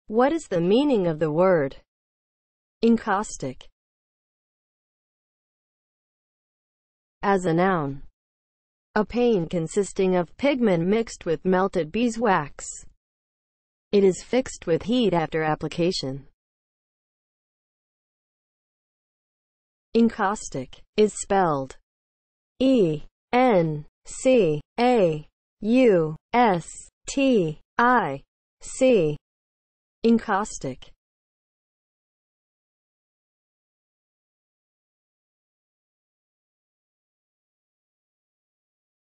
What is the meaning of the word encaustic? As a noun, a paint consisting of pigment mixed with melted beeswax. It is fixed with heat after application. Encaustic is spelled E-N-C-A-U-S-T-I-C. Encaustic.